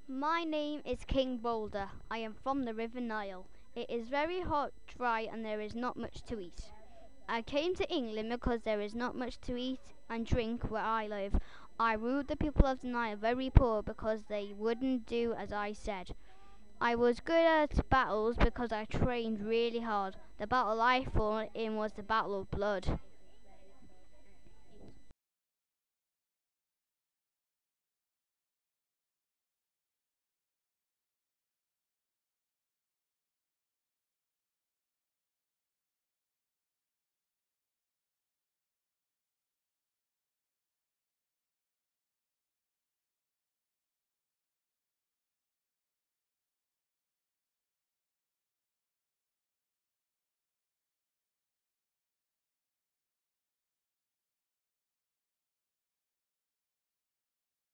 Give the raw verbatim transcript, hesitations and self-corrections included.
My name is King Boulder. I am from the River Nile. It is very hot, dry, and there is not much to eat. I came to England because there is not much to eat and drink where I live. I ruled the people of the Nile very poor because they wouldn't do as I said. I was good at battles because I trained really hard. The battle I fought in was the Battle of Blood.